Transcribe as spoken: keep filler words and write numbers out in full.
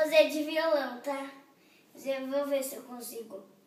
fazer de violão, tá? Eu vou ver se eu consigo.